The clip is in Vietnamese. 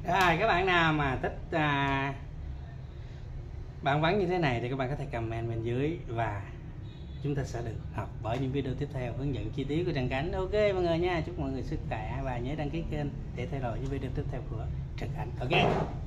Rồi các bạn nào mà thích bạn bắn như thế này thì các bạn có thể comment bên dưới và chúng ta sẽ được học bởi những video tiếp theo hướng dẫn chi tiết của Trần Khánh. Ok mọi người nha, chúc mọi người sức khỏe và nhớ đăng ký kênh để theo dõi những video tiếp theo của Trần Khánh. Ok.